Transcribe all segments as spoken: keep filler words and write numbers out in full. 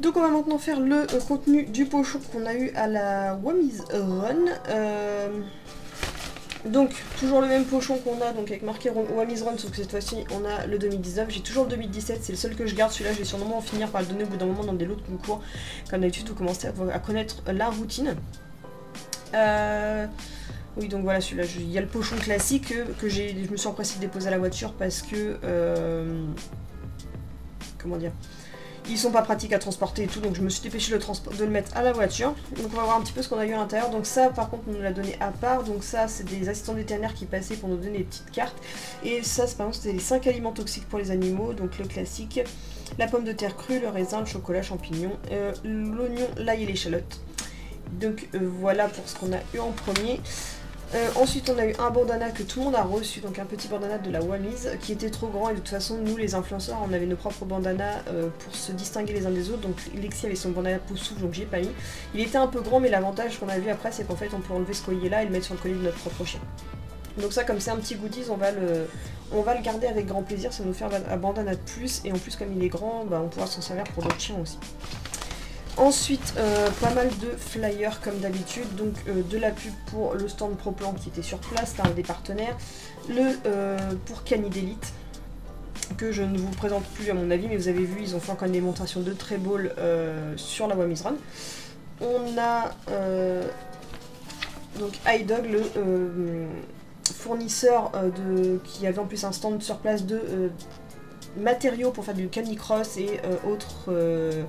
Donc on va maintenant faire le euh, contenu du pochon qu'on a eu à la Wamiz Run. Euh, donc toujours le même pochon qu'on a, donc avec marqué Wamiz Run, sauf que cette fois-ci on a le deux mille dix-neuf. J'ai toujours le deux mille dix-sept, c'est le seul que je garde. Celui-là je vais sûrement en finir par le donner au bout d'un moment dans des lots de concours. Comme d'habitude vous commencez à, à connaître la routine. Euh... Oui, donc voilà, celui-là, il y a le pochon classique que, que j'ai, je me suis empressée de déposer à la voiture parce que... Euh, comment dire, ils sont pas pratiques à transporter et tout, donc je me suis dépêchée de, de le mettre à la voiture. Donc on va voir un petit peu ce qu'on a eu à l'intérieur. Donc ça, par contre, on nous l'a donné à part. Donc ça, c'est des assistants vétérinaires qui passaient pour nous donner des petites cartes. Et ça, par exemple, c'était les cinq aliments toxiques pour les animaux. Donc le classique, la pomme de terre crue, le raisin, le chocolat, champignons, euh, l'oignon, l'ail et l'échalote. Donc euh, voilà pour ce qu'on a eu en premier. Euh, ensuite on a eu un bandana que tout le monde a reçu, donc un petit bandana de la Wamiz qui était trop grand, et de toute façon nous les influenceurs on avait nos propres bandanas euh, pour se distinguer les uns des autres. Donc Lexi avait son bandana pouce souffle, donc j'ai pas mis. Il était un peu grand, mais l'avantage qu'on a vu après c'est qu'en fait on peut enlever ce collier là et le mettre sur le collier de notre propre chien. Donc ça, comme c'est un petit goodies, on va le, on va le garder avec grand plaisir, ça va nous faire un bandana de plus, et en plus comme il est grand, bah, on pourra s'en servir pour d'autres chiens aussi. Ensuite, euh, pas mal de flyers comme d'habitude, donc euh, de la pub pour le stand Proplan qui était sur place, c'est un des partenaires, le euh, pour Canid Elite, que je ne vous présente plus à mon avis, mais vous avez vu, ils ont fait encore une démonstration de Treble euh, sur la Wamiz Run. On a euh, donc iDog, le euh, fournisseur euh, de, qui avait en plus un stand sur place de euh, matériaux pour faire du canicross et euh, autres... Euh,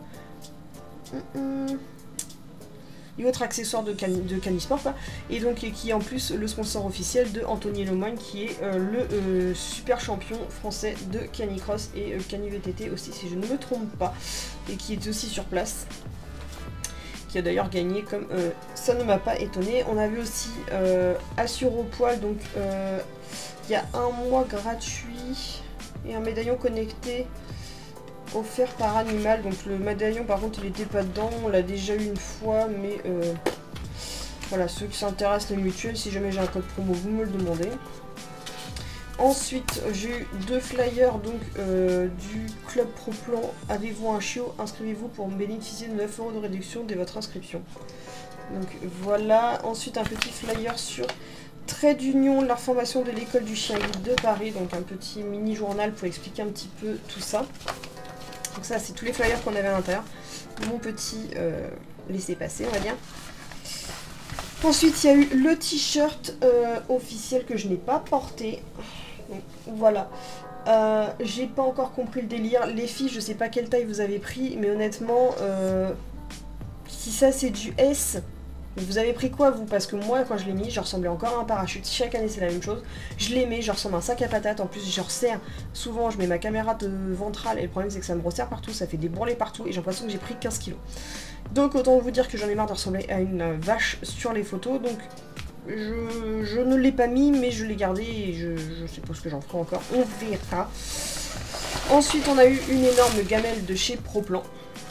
et autres accessoires de, can de Canisport, quoi. Et donc qui est en plus le sponsor officiel de Anthony Lemoine, qui est euh, le euh, super champion français de canicross et euh, cani V T T aussi si je ne me trompe pas, et qui est aussi sur place, qui a d'ailleurs gagné, comme euh, ça ne m'a pas étonné. On a vu aussi euh, Assure au poil, donc euh, il y a un mois gratuit et un médaillon connecté offert par Animal. Donc le médaillon par contre il était pas dedans, on l'a déjà eu une fois, mais euh, voilà, ceux qui s'intéressent les mutuelles, si jamais j'ai un code promo vous me le demandez. Ensuite j'ai eu deux flyers donc euh, du club Proplan. Avez-vous un chiot? Inscrivez-vous pour bénéficier de neuf euros de réduction dès votre inscription. Donc voilà. Ensuite un petit flyer sur Trait d'Union, la formation de l'école du chien guide de Paris, donc un petit mini journal pour expliquer un petit peu tout ça. Donc ça c'est tous les flyers qu'on avait à l'intérieur. Mon petit euh, laissez-passer on va dire. Ensuite il y a eu le t-shirt euh, officiel que je n'ai pas porté. Donc, voilà. Euh, j'ai pas encore compris le délire. Les filles je sais pas quelle taille vous avez pris, mais honnêtement euh, si ça c'est du S, vous avez pris quoi vous? Parce que moi quand je l'ai mis je ressemblais encore à un parachute. Chaque année c'est la même chose. Je les mets, je ressemble à un sac à patates. En plus je resserre. Souvent je mets ma caméra de ventrale et le problème c'est que ça me resserre partout. Ça fait des bourrelets partout et j'ai l'impression que j'ai pris quinze kilos. Donc autant vous dire que j'en ai marre de ressembler à une vache sur les photos. Donc je, je ne l'ai pas mis mais je l'ai gardé et je, je sais pas ce que j'en ferai encore. On verra. Ensuite on a eu une énorme gamelle de chez Proplan.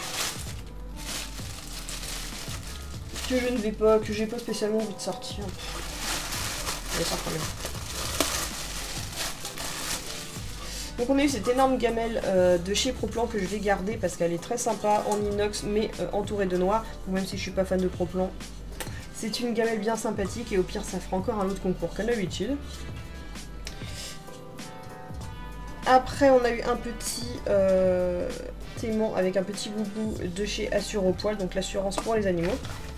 Que je ne vais pas, que j'ai pas spécialement envie de sortir. Donc on a eu cette énorme gamelle euh, de chez Proplan que je vais garder parce qu'elle est très sympa en inox mais euh, entourée de noir. Donc même si je suis pas fan de Proplan, c'est une gamelle bien sympathique et au pire ça fera encore un lot de concours comme d'habitude. Après on a eu un petit euh, aimant avec un petit boubou de chez Assure au poil, donc l'assurance pour les animaux.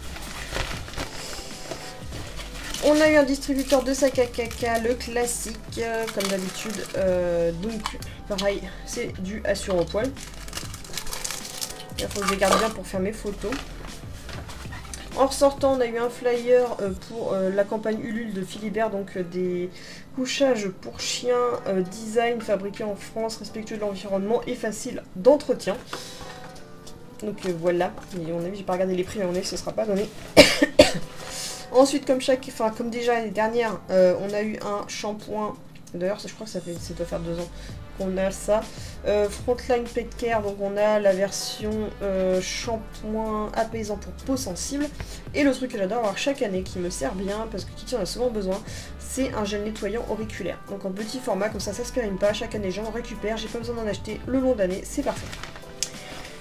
On a eu un distributeur de sac à caca, le classique, euh, comme d'habitude. Euh, donc, pareil, c'est du Assure au poil. Il faut que je les garde bien pour faire mes photos. En ressortant, on a eu un flyer euh, pour euh, la campagne Ulule de Philibert, donc euh, des couchages pour chiens, euh, design fabriqués en France, respectueux de l'environnement et facile d'entretien. Donc euh, voilà, et on a vu, j'ai pas regardé les prix, mais on a vu, ce sera pas donné. Ensuite, comme chaque, enfin comme déjà l'année dernière, euh, on a eu un shampoing. D'ailleurs, je crois que ça fait, ça doit faire deux ans qu'on a ça. Euh, Frontline Pet Care, donc on a la version euh, shampoing apaisant pour peau sensible. Et le truc que j'adore avoir chaque année, qui me sert bien, parce que Kitty en a souvent besoin, c'est un gel nettoyant auriculaire. Donc en petit format, comme ça, ça se périme pas. Chaque année, j'en récupère. J'ai pas besoin d'en acheter le long d'année, c'est parfait.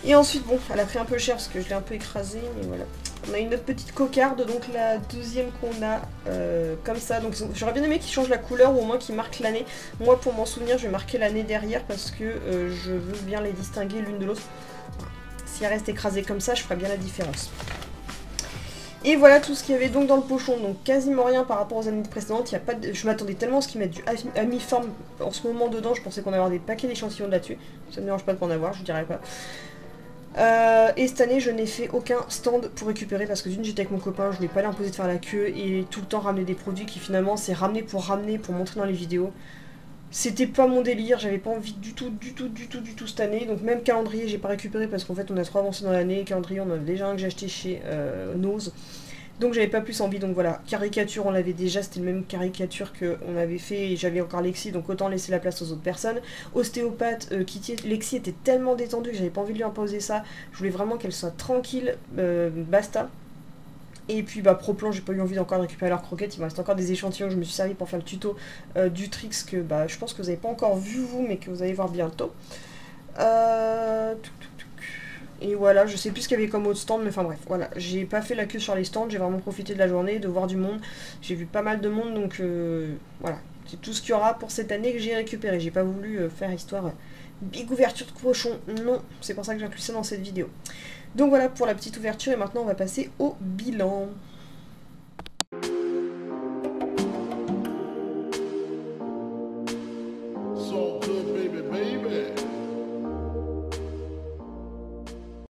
Et ensuite, bon, elle a pris un peu cher parce que je l'ai un peu écrasée, mais voilà. On a une autre petite cocarde, donc la deuxième qu'on a euh, comme ça. Donc j'aurais bien aimé qu'il change la couleur ou au moins qu'il marque l'année. Moi, pour m'en souvenir, je vais marquer l'année derrière parce que euh, je veux bien les distinguer l'une de l'autre. Si elle reste écrasée comme ça, je ferai bien la différence. Et voilà tout ce qu'il y avait donc dans le pochon, donc quasiment rien par rapport aux années précédentes. Il y a pas de... Je m'attendais tellement à ce qu'ils mettent du Amiform en ce moment dedans, je pensais qu'on allait avoir des paquets d'échantillons là-dessus. Ça ne me dérange pas de pas en avoir, je dirais pas. Euh, et cette année, je n'ai fait aucun stand pour récupérer parce que d'une, j'étais avec mon copain, je ne voulais pas l'imposer de faire la queue et tout le temps ramener des produits qui finalement c'est ramener pour ramener pour montrer dans les vidéos. C'était pas mon délire, j'avais pas envie du tout, du tout, du tout, du tout cette année. Donc même calendrier, j'ai pas récupéré parce qu'en fait on a trop avancé dans l'année. Calendrier, on en a déjà un que j'ai acheté chez euh, Nose. Donc j'avais pas plus envie, donc voilà. Caricature, on l'avait déjà, c'était le même caricature qu'on avait fait et j'avais encore Lexi, donc autant laisser la place aux autres personnes. Ostéopathe, euh, Kitty, Lexi était tellement détendue que j'avais pas envie de lui imposer ça. Je voulais vraiment qu'elle soit tranquille, euh, basta. Et puis bah Proplan, j'ai pas eu envie d'encore de récupérer leurs croquettes, il me reste encore des échantillons, je me suis servi pour faire le tuto euh, du Trix que bah je pense que vous n'avez pas encore vu vous, mais que vous allez voir bientôt. Euh... Et voilà, je sais plus ce qu'il y avait comme autre stand, mais enfin bref, voilà. J'ai pas fait la queue sur les stands, j'ai vraiment profité de la journée, de voir du monde. J'ai vu pas mal de monde, donc euh, voilà. C'est tout ce qu'il y aura pour cette année que j'ai récupéré. J'ai pas voulu euh, faire histoire euh, big ouverture de cochon, non. C'est pour ça que j'inclus ça dans cette vidéo. Donc voilà pour la petite ouverture, et maintenant on va passer au bilan.